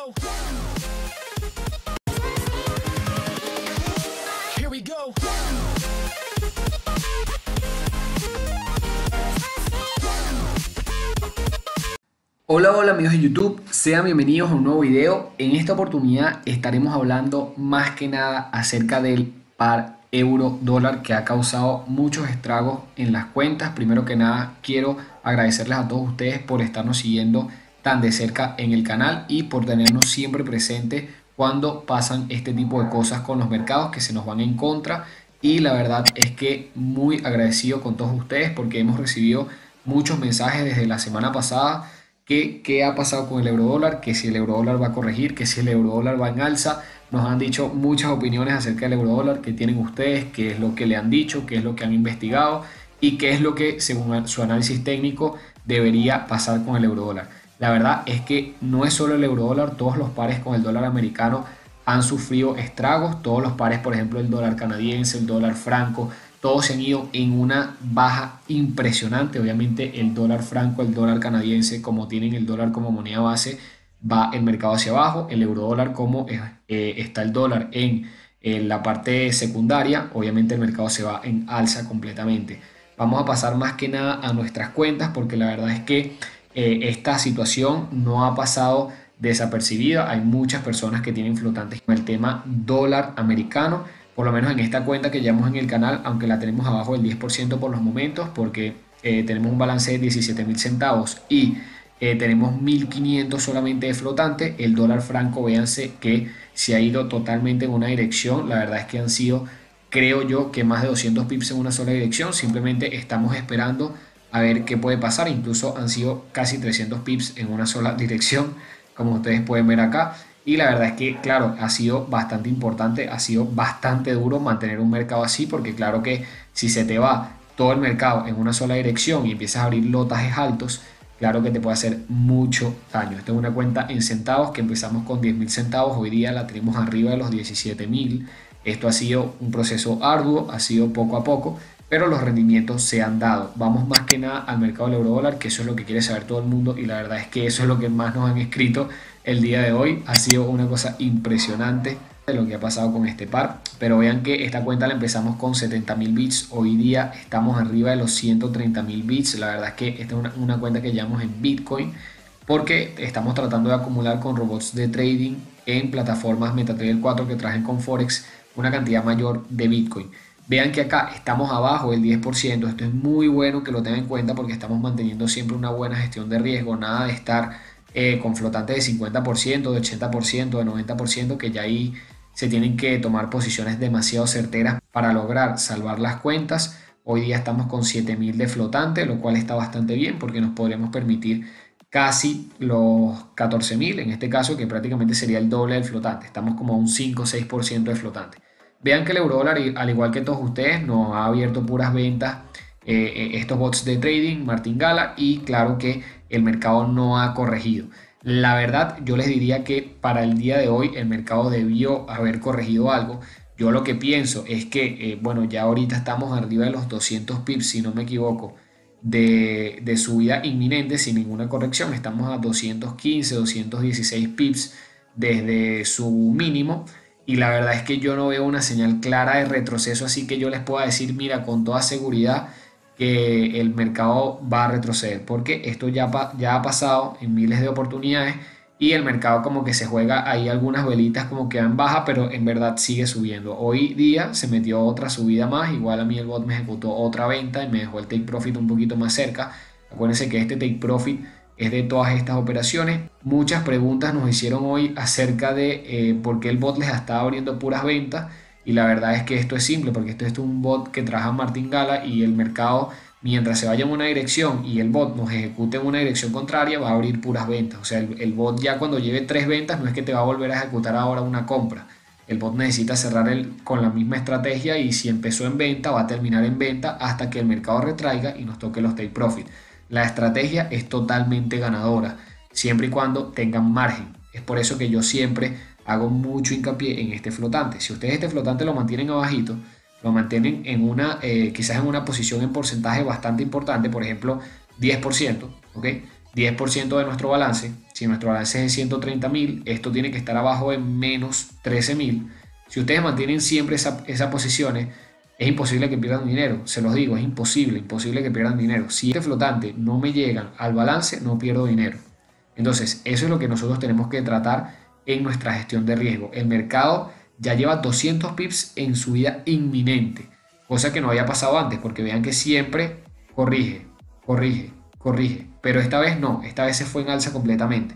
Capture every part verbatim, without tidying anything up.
go. Here we go. Hola, hola amigos de YouTube, sean bienvenidos a un nuevo video. En esta oportunidad estaremos hablando más que nada acerca del par euro dólar que ha causado muchos estragos en las cuentas. Primero que nada quiero agradecerles a todos ustedes por estarnos siguiendo tan de cerca en el canal y por tenernos siempre presentes cuando pasan este tipo de cosas con los mercados que se nos van en contra. Y la verdad es que muy agradecido con todos ustedes porque hemos recibido muchos mensajes desde la semana pasada. ¿Qué, qué ha pasado con el eurodólar? Que si el eurodólar va a corregir, que si el eurodólar va en alza. Nos han dicho muchas opiniones acerca del eurodólar que tienen ustedes, qué es lo que le han dicho, qué es lo que han investigado y qué es lo que según su análisis técnico debería pasar con el eurodólar. La verdad es que no es solo el eurodólar, todos los pares con el dólar americano han sufrido estragos, todos los pares, por ejemplo el dólar canadiense, el dólar franco, todos se han ido en una baja impresionante. Obviamente el dólar franco, el dólar canadiense, como tienen el dólar como moneda base, va el mercado hacia abajo. El eurodólar, como eh, está el dólar en, en la parte secundaria, obviamente el mercado se va en alza completamente. Vamos a pasar más que nada a nuestras cuentas porque la verdad es que eh, esta situación no ha pasado desapercibida. Hay muchas personas que tienen flotantes con el tema dólar americano. Por lo menos en esta cuenta que llevamos en el canal, aunque la tenemos abajo del diez por ciento por los momentos, porque eh, tenemos un balance de diecisiete mil centavos y eh, tenemos mil quinientos solamente de flotante. El dólar franco, véanse que se ha ido totalmente en una dirección. La verdad es que han sido, creo yo, que más de doscientos pips en una sola dirección. Simplemente estamos esperando a ver qué puede pasar. Incluso han sido casi trescientos pips en una sola dirección, como ustedes pueden ver acá. Y la verdad es que, claro, ha sido bastante importante, ha sido bastante duro mantener un mercado así, porque claro que si se te va todo el mercado en una sola dirección y empiezas a abrir lotajes altos, claro que te puede hacer mucho daño. Esta es una cuenta en centavos que empezamos con diez mil centavos, hoy día la tenemos arriba de los diecisiete mil. Esto ha sido un proceso arduo, ha sido poco a poco, pero los rendimientos se han dado. Vamos más que nada al mercado del eurodólar, que eso es lo que quiere saber todo el mundo y la verdad es que eso es lo que más nos han escrito el día de hoy. Ha sido una cosa impresionante de lo que ha pasado con este par, pero vean que esta cuenta la empezamos con setenta mil bits, hoy día estamos arriba de los ciento treinta mil bits. La verdad es que esta es una, una cuenta que llevamos en Bitcoin porque estamos tratando de acumular con robots de trading en plataformas MetaTrader cuatro que trajen con Forex una cantidad mayor de Bitcoin. Vean que acá estamos abajo del diez por ciento, esto es muy bueno que lo tengan en cuenta porque estamos manteniendo siempre una buena gestión de riesgo, nada de estar eh, con flotantes de cincuenta por ciento, de ochenta por ciento, de noventa por ciento, que ya ahí se tienen que tomar posiciones demasiado certeras para lograr salvar las cuentas. Hoy día estamos con siete mil de flotante, lo cual está bastante bien porque nos podremos permitir casi los catorce mil, en este caso que prácticamente sería el doble del flotante, estamos como a un cinco o seis por ciento de flotante. Vean que el eurodólar, al igual que todos ustedes, nos ha abierto puras ventas eh, estos bots de trading, martingala, y claro que el mercado no ha corregido. La verdad, yo les diría que para el día de hoy el mercado debió haber corregido algo. Yo lo que pienso es que, eh, bueno, ya ahorita estamos arriba de los doscientos pips, si no me equivoco, de, de subida inminente sin ninguna corrección. Estamos a doscientos quince, doscientos dieciséis pips desde su mínimo. Y la verdad es que yo no veo una señal clara de retroceso, así que yo les puedo decir, mira, con toda seguridad que el mercado va a retroceder, porque esto ya, ya ha pasado en miles de oportunidades y el mercado como que se juega ahí algunas velitas como que van baja, pero en verdad sigue subiendo. Hoy día se metió otra subida más, igual a mí el bot me ejecutó otra venta y me dejó el take profit un poquito más cerca. Acuérdense que este take profit es de todas estas operaciones. Muchas preguntas nos hicieron hoy acerca de eh, por qué el bot les está abriendo puras ventas y la verdad es que esto es simple porque esto es un bot que trabaja martingala y el mercado, mientras se vaya en una dirección y el bot nos ejecute en una dirección contraria, va a abrir puras ventas. O sea, el, el bot ya cuando lleve tres ventas no es que te va a volver a ejecutar ahora una compra. El bot necesita cerrar el, con la misma estrategia y si empezó en venta va a terminar en venta hasta que el mercado retraiga y nos toque los take profit. La estrategia es totalmente ganadora, siempre y cuando tengan margen. Es por eso que yo siempre hago mucho hincapié en este flotante. Si ustedes este flotante lo mantienen abajito, lo mantienen en una, eh, quizás en una posición en porcentaje bastante importante, por ejemplo, diez por ciento, ¿ok? diez por ciento de nuestro balance. Si nuestro balance es de ciento treinta mil, esto tiene que estar abajo de menos trece mil. Si ustedes mantienen siempre esa, esas posiciones, es imposible que pierdan dinero. Se los digo, es imposible, imposible que pierdan dinero. Si este flotante no me llegan al balance, no pierdo dinero. Entonces, eso es lo que nosotros tenemos que tratar en nuestra gestión de riesgo. El mercado ya lleva doscientos pips en subida inminente, cosa que no había pasado antes, porque vean que siempre corrige, corrige, corrige, pero esta vez no, esta vez se fue en alza completamente.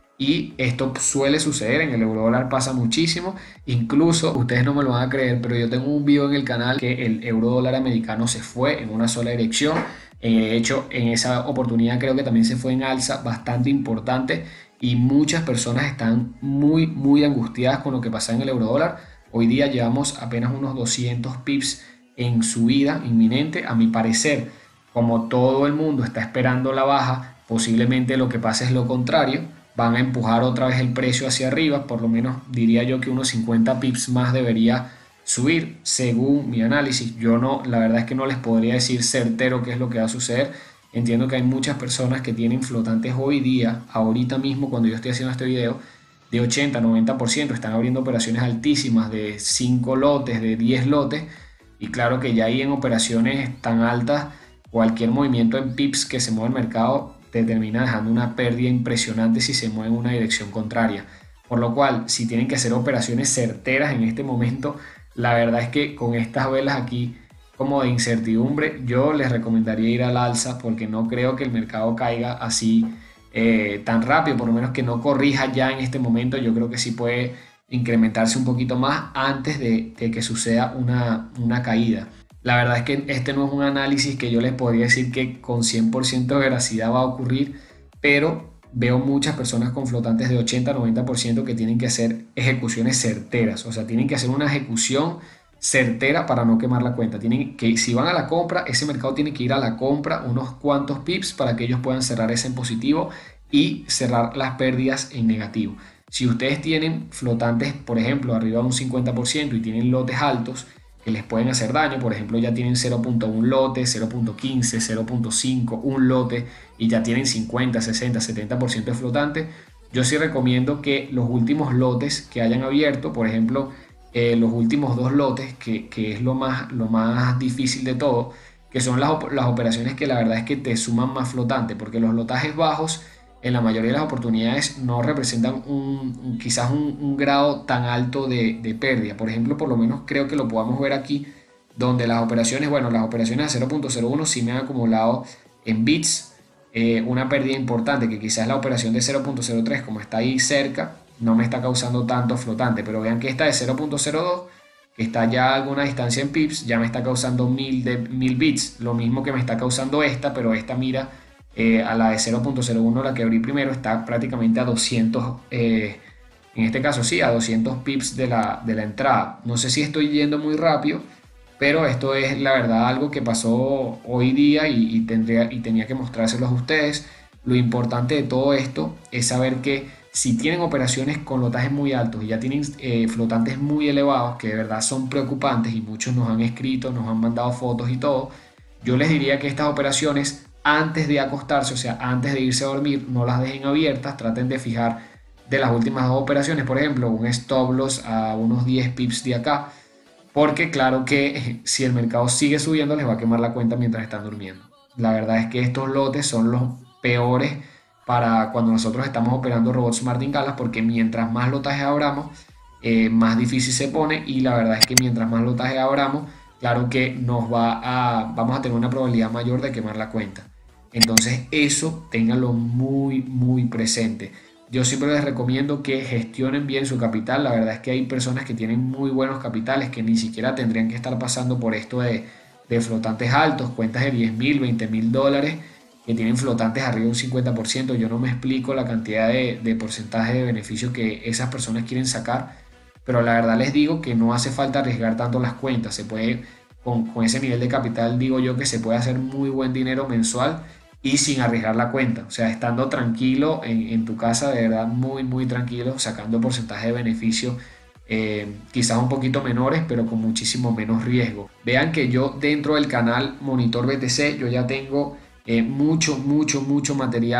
Y esto suele suceder, en el euro dólar pasa muchísimo, incluso ustedes no me lo van a creer, pero yo tengo un video en el canal que el euro dólar americano se fue en una sola dirección. De hecho, en esa oportunidad creo que también se fue en alza bastante importante y muchas personas están muy, muy angustiadas con lo que pasa en el euro dólar. Hoy día llevamos apenas unos doscientos pips en subida inminente. A mi parecer, como todo el mundo está esperando la baja, posiblemente lo que pase es lo contrario. Van a empujar otra vez el precio hacia arriba, por lo menos diría yo que unos cincuenta pips más debería subir según mi análisis. Yo no, la verdad es que no les podría decir certero qué es lo que va a suceder. Entiendo que hay muchas personas que tienen flotantes hoy día, ahorita mismo cuando yo estoy haciendo este video, de ochenta, noventa por ciento, están abriendo operaciones altísimas de cinco lotes, de diez lotes, y claro que ya ahí en operaciones tan altas, cualquier movimiento en pips que se mueva el mercado te termina dejando una pérdida impresionante si se mueve en una dirección contraria. Por lo cual, si tienen que hacer operaciones certeras en este momento, la verdad es que con estas velas aquí como de incertidumbre, yo les recomendaría ir al alza porque no creo que el mercado caiga así eh, tan rápido, por lo menos que no corrija ya en este momento. Yo creo que sí puede incrementarse un poquito más antes de, de que suceda una, una caída. La verdad es que este no es un análisis que yo les podría decir que con cien por ciento de veracidad va a ocurrir, pero veo muchas personas con flotantes de ochenta a noventa por ciento que tienen que hacer ejecuciones certeras, o sea, tienen que hacer una ejecución certera para no quemar la cuenta. Tienen que, si van a la compra, ese mercado tiene que ir a la compra unos cuantos pips para que ellos puedan cerrar ese en positivo y cerrar las pérdidas en negativo. Si ustedes tienen flotantes, por ejemplo, arriba de un cincuenta por ciento y tienen lotes altos que les pueden hacer daño, por ejemplo ya tienen cero punto uno lote, cero punto quince, cero punto cinco, un lote y ya tienen cincuenta, sesenta, setenta por ciento de flotante, yo sí recomiendo que los últimos lotes que hayan abierto, por ejemplo eh, los últimos dos lotes, que, que es lo más, lo más difícil de todo, que son las, las operaciones que la verdad es que te suman más flotante, porque los lotajes bajos en la mayoría de las oportunidades no representan un, un, quizás un, un grado tan alto de, de pérdida. Por ejemplo, por lo menos creo que lo podamos ver aquí, donde las operaciones, bueno, las operaciones a cero punto cero uno sí me han acumulado en bits eh, una pérdida importante, que quizás la operación de cero punto cero tres, como está ahí cerca, no me está causando tanto flotante, pero vean que esta de cero punto cero dos, que está ya a alguna distancia en pips, ya me está causando mil, de, mil bits, lo mismo que me está causando esta, pero esta mira, Eh, a la de cero punto cero uno, la que abrí primero, está prácticamente a doscientos, eh, en este caso sí, a doscientos pips de la, de la entrada. No sé si estoy yendo muy rápido, pero esto es la verdad algo que pasó hoy día y, y, tendría, y tenía que mostrárselos a ustedes. Lo importante de todo esto es saber que si tienen operaciones con lotajes muy altos y ya tienen eh, flotantes muy elevados, que de verdad son preocupantes y muchos nos han escrito, nos han mandado fotos y todo, yo les diría que estas operaciones, antes de acostarse, o sea, antes de irse a dormir, no las dejen abiertas, traten de fijar de las últimas dos operaciones, por ejemplo, un stop loss a unos diez pips de acá, porque claro que si el mercado sigue subiendo les va a quemar la cuenta mientras están durmiendo. La verdad es que estos lotes son los peores para cuando nosotros estamos operando robots Martin Calas, porque mientras más lotaje abramos, eh, más difícil se pone, y la verdad es que mientras más lotaje abramos, claro que nos va a, vamos a tener una probabilidad mayor de quemar la cuenta. Entonces eso ténganlo muy muy presente. Yo siempre les recomiendo que gestionen bien su capital. La verdad es que hay personas que tienen muy buenos capitales que ni siquiera tendrían que estar pasando por esto de, de flotantes altos, cuentas de diez mil, veinte mil dólares que tienen flotantes arriba de un cincuenta por ciento. Yo no me explico la cantidad de, de porcentaje de beneficio que esas personas quieren sacar, pero la verdad les digo que no hace falta arriesgar tanto las cuentas. Se puede, con, con ese nivel de capital, digo yo que se puede hacer muy buen dinero mensual y sin arriesgar la cuenta, o sea, estando tranquilo en, en tu casa, de verdad muy muy tranquilo, sacando porcentaje de beneficio eh, quizás un poquito menores, pero con muchísimo menos riesgo. Vean que yo dentro del canal Monitor B T C yo ya tengo eh, mucho mucho mucho material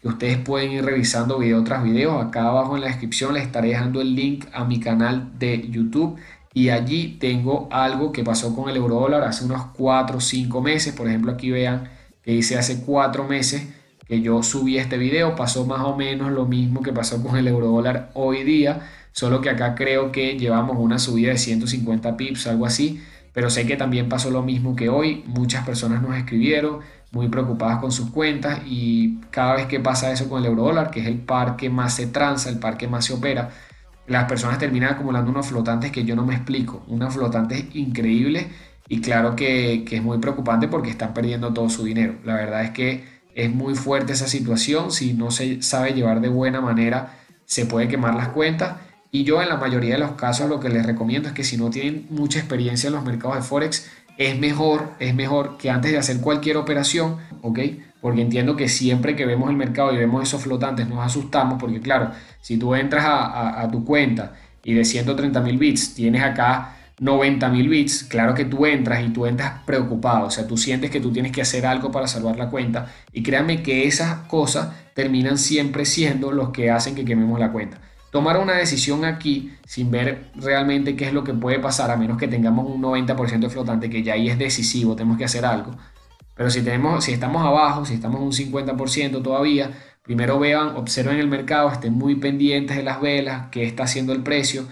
que ustedes pueden ir revisando video tras video. Acá abajo en la descripción les estaré dejando el link a mi canal de YouTube y allí tengo algo que pasó con el euro dólar hace unos cuatro o cinco meses. Por ejemplo, aquí vean que dice hace cuatro meses que yo subí este video, pasó más o menos lo mismo que pasó con el euro dólar hoy día, solo que acá creo que llevamos una subida de ciento cincuenta pips, algo así, pero sé que también pasó lo mismo que hoy. Muchas personas nos escribieron muy preocupadas con sus cuentas y cada vez que pasa eso con el euro dólar, que es el par que más se transa, el par que más se opera, las personas terminan acumulando unos flotantes que yo no me explico, unos flotantes increíbles y claro que, que es muy preocupante porque están perdiendo todo su dinero. La verdad es que es muy fuerte esa situación. Si no se sabe llevar de buena manera, se puede quemar las cuentas. Y yo en la mayoría de los casos lo que les recomiendo es que si no tienen mucha experiencia en los mercados de Forex, es mejor, es mejor que antes de hacer cualquier operación, ¿ok? Porque entiendo que siempre que vemos el mercado y vemos esos flotantes nos asustamos, porque claro, si tú entras a, a, a tu cuenta y de ciento treinta mil bits tienes acá noventa mil bits, claro que tú entras y tú entras preocupado, o sea, tú sientes que tú tienes que hacer algo para salvar la cuenta y créanme que esas cosas terminan siempre siendo los que hacen que quememos la cuenta. Tomar una decisión aquí sin ver realmente qué es lo que puede pasar, a menos que tengamos un noventa por ciento de flotante, que ya ahí es decisivo, tenemos que hacer algo. Pero si, tenemos, si estamos abajo, si estamos un cincuenta por ciento todavía, primero vean, observen el mercado, estén muy pendientes de las velas, qué está haciendo el precio.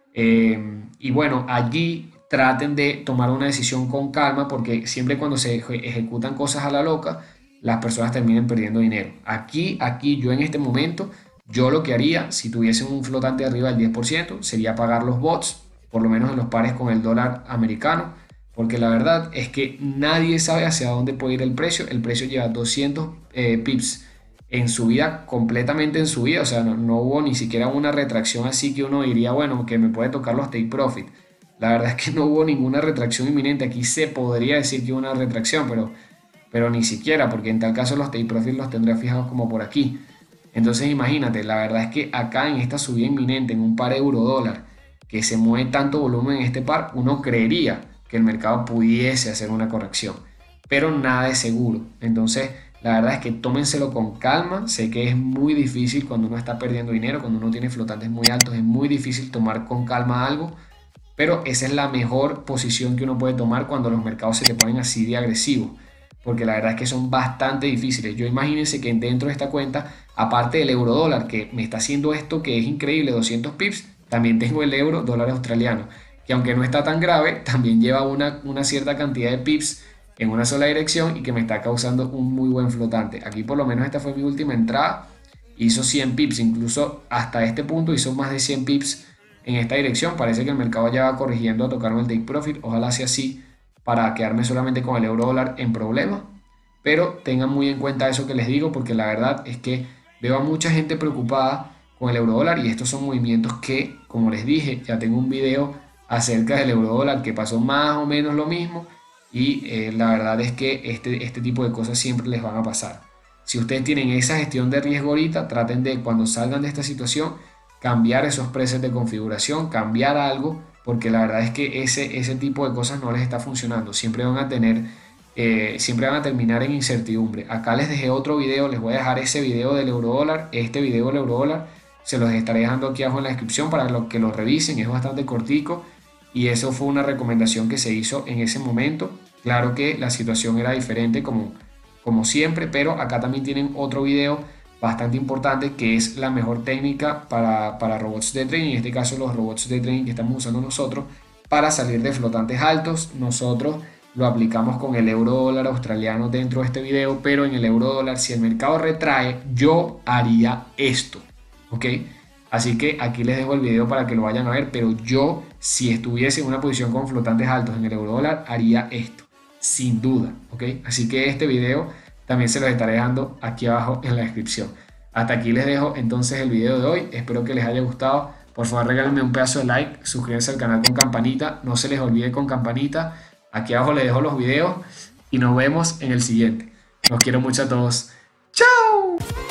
Eh, y bueno, allí traten de tomar una decisión con calma porque siempre cuando se ejecutan cosas a la loca, las personas terminan perdiendo dinero. Aquí, aquí yo en este momento, yo lo que haría si tuviese un flotante arriba del diez por ciento sería pagar los bots, por lo menos en los pares con el dólar americano, porque la verdad es que nadie sabe hacia dónde puede ir el precio. El precio lleva doscientos eh, pips en subida, completamente en subida, o sea, no, no hubo ni siquiera una retracción así que uno diría, bueno, que me puede tocar los take profit. La verdad es que no hubo ninguna retracción inminente. Aquí se podría decir que hubo una retracción, pero, pero ni siquiera, porque en tal caso los take profit los tendría fijados como por aquí. Entonces imagínate, la verdad es que acá en esta subida inminente, en un par euro dólar, que se mueve tanto volumen en este par, uno creería que el mercado pudiese hacer una corrección, pero nada es seguro. Entonces la verdad es que tómenselo con calma. Sé que es muy difícil cuando uno está perdiendo dinero, cuando uno tiene flotantes muy altos, es muy difícil tomar con calma algo, pero esa es la mejor posición que uno puede tomar cuando los mercados se le ponen así de agresivos, porque la verdad es que son bastante difíciles. Yo imagínense que dentro de esta cuenta, aparte del euro dólar que me está haciendo esto que es increíble, doscientos pips, también tengo el euro dólar australiano, que aunque no está tan grave, también lleva una, una cierta cantidad de pips en una sola dirección y que me está causando un muy buen flotante. Aquí por lo menos esta fue mi última entrada, hizo cien pips, incluso hasta este punto hizo más de cien pips en esta dirección. Parece que el mercado ya va corrigiendo a tocarme el take profit, ojalá sea así para quedarme solamente con el euro dólar en problema, pero tengan muy en cuenta eso que les digo, porque la verdad es que veo a mucha gente preocupada con el euro dólar y estos son movimientos que, como les dije, ya tengo un video acerca del euro dólar que pasó más o menos lo mismo y eh, la verdad es que este, este tipo de cosas siempre les van a pasar. Si ustedes tienen esa gestión de riesgo ahorita, traten de cuando salgan de esta situación cambiar esos precios de configuración, cambiar algo, porque la verdad es que ese, ese tipo de cosas no les está funcionando. Siempre van a tener, eh, siempre van a terminar en incertidumbre. Acá les dejé otro video, les voy a dejar ese video del euro dólar, este video del euro dólar, se los estaré dejando aquí abajo en la descripción para que lo revisen, es bastante cortico y eso fue una recomendación que se hizo en ese momento. Claro que la situación era diferente como, como siempre, pero acá también tienen otro video bastante importante que es la mejor técnica para, para robots de trading, en este caso los robots de trading que estamos usando nosotros para salir de flotantes altos. Nosotros lo aplicamos con el euro dólar australiano dentro de este video, pero en el euro dólar si el mercado retrae yo haría esto, ¿ok? Así que aquí les dejo el video para que lo vayan a ver, pero yo si estuviese en una posición con flotantes altos en el euro dólar haría esto, sin duda, ¿ok? Así que este video también se los estaré dejando aquí abajo en la descripción. Hasta aquí les dejo entonces el video de hoy. Espero que les haya gustado. Por favor regálenme un pedazo de like, suscríbanse al canal con campanita. No se les olvide con campanita. Aquí abajo les dejo los videos y nos vemos en el siguiente. Los quiero mucho a todos. ¡Chao!